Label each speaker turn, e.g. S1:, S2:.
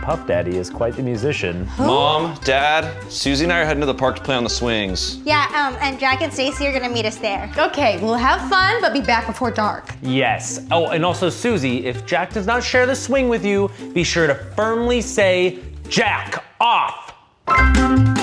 S1: Puff Daddy is quite the musician.
S2: Mom, Dad, Susie and I are heading to the park to play on the swings.
S3: Yeah, and Jack and Stacy are gonna meet us there.
S4: Okay, we'll have fun, but be back before dark.
S1: Yes. Oh, and also Susie, if Jack does not share the swing with you, be sure to firmly say, Jack off.